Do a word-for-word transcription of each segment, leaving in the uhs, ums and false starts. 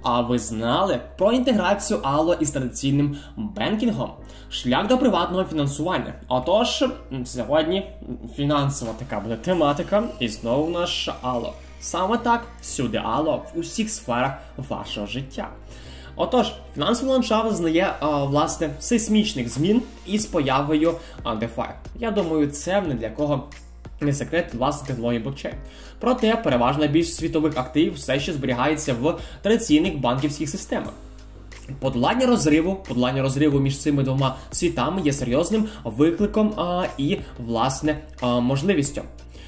А ви знали про інтеграцію Allo із традиційним бенкінгом? Шлях до приватного фінансування. Отож, сьогодні фінансова така буде тематика, і знову наш Allo. Саме так, всюди Allo в усіх сферах вашого життя. Отож, фінансовий ландшафт зазнає, власне, сейсмічних змін із появою DeFi. Я думаю, це не для кого не секрет, власне, технології блокчейн. Проте, переважна більшість світових активів все ще зберігається в традиційних банківських системах. Подолання розриву, подолання розриву між цими двома світами є серйозним викликом а, і, власне, а, можливістю.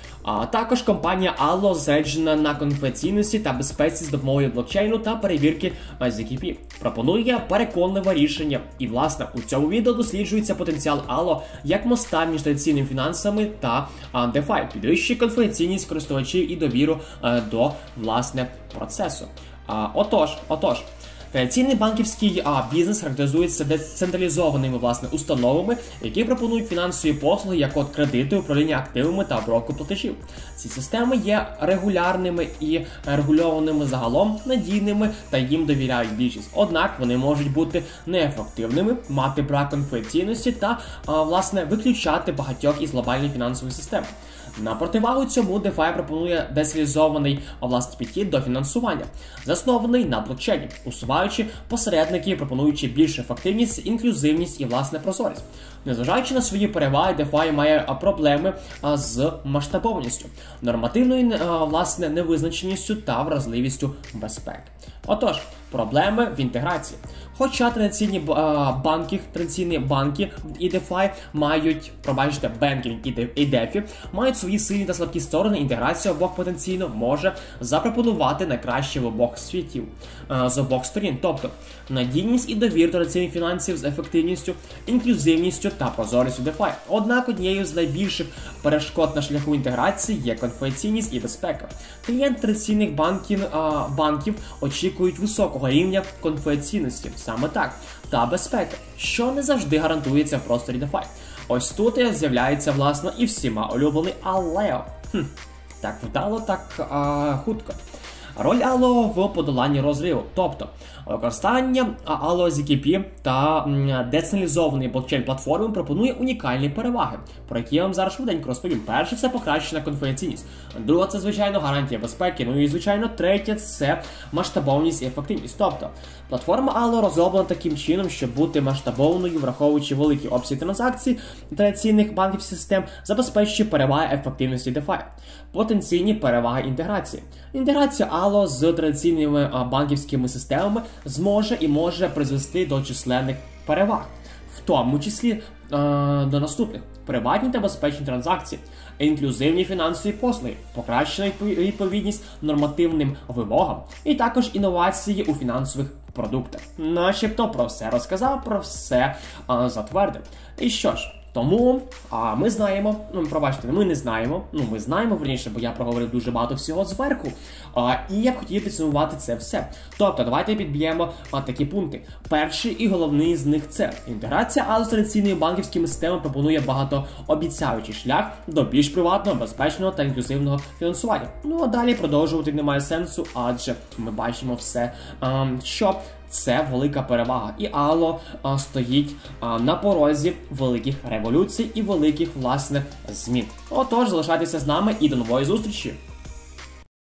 А також компанія Allo зосереджена на конфіденційності та безпеці з допомогою блокчейну та перевірки зет кі пі. Пропонує переконливе рішення. І, власне, у цьому відео досліджується потенціал Allo як моста між традиційними фінансами та DeFi, підвищує конфіденційність користувачів і довіру а, до, власне, процесу. А, отож, отож. Традиційний банківський а, бізнес характеризується децентралізованими, власне, установами, які пропонують фінансові послуги, як от кредити, управління активами та обробку платежів. Ці системи є регулярними і регульованими загалом, надійними та їм довіряють більшість. Однак вони можуть бути неефективними, мати брак конфіденційності та, а, власне, виключати багатьох із глобальних фінансових систем. На противагу цьому DeFi пропонує децентралізований, власне, підхід до фінансування, заснований на блокчейні, усуваючи посередники, пропонуючи більшу ефективність, інклюзивність і, власне, прозорість. Незважаючи на свої переваги, DeFi має проблеми з масштабованістю, нормативною, власне, невизначеністю та вразливістю безпеки. Отож, проблеми в інтеграції. Хоча традиційні банки, традиційні банки і DeFi мають, пробачте, бенкінг і DeFi, мають свої сильні та слабкі сторони, інтеграція обох потенційно може запропонувати найкраще в обох світів, з обох сторін. Тобто, надійність і довір традиційних фінансів з ефективністю, інклюзивністю та прозорістю DeFi. Однак однією з найбільших перешкод на шляху інтеграції є конфіденційність і безпека. Клієнти традиційних банків, банків очікують високого рівня конфіденційності, саме так, та безпеки, що не завжди гарантується в просторі DeFi. Ось тут з'являється, власне, і всіма улюблений Allo. Хм, так вдало, так а, хутко. Роль Allo в подоланні розриву, тобто використання Allo зет кі пі та децентралізованої блокчейн-платформи пропонує унікальні переваги, про які я вам зараз швиденько розповім. Перше – це покращена конфіденційність. Друге – це, звичайно, гарантія безпеки. Ну і, звичайно, третє – це масштабованість і ефективність. Тобто, платформа Allo розроблена таким чином, щоб бути масштабованою, враховуючи великі обсяги транзакцій традиційних банківських систем, забезпечує переваги ефективності DeFi. Потенційні переваги інтеграції. Інтеграція Allo з традиційними банківськими системами зможе і може призвести до численних переваг, в тому числі е до наступних: приватні та безпечні транзакції, інклюзивні фінансові послуги, покращена відповідність нормативним вимогам і також інновації у фінансових продуктах. Начебто про все розказав, про все е затвердив. І що ж, тому а, ми знаємо, ну, пробачте, ми не знаємо, ну, ми знаємо, верніше, бо я проговорив дуже багато всього зверху, а, і я б хотів підсумувати це все. Тобто, давайте підб'ємо а, такі пункти. Перший і головний з них – це інтеграція Allo з традиційними банківськими системами пропонує багатообіцяючий шлях до більш приватного, безпечного та інклюзивного фінансування. Ну, а далі продовжувати немає сенсу, адже ми бачимо все, а, що це велика перевага. І Allo а, стоїть а, на порозі великих революцій і великих, власне, змін. Отож, залишайтеся з нами і до нової зустрічі!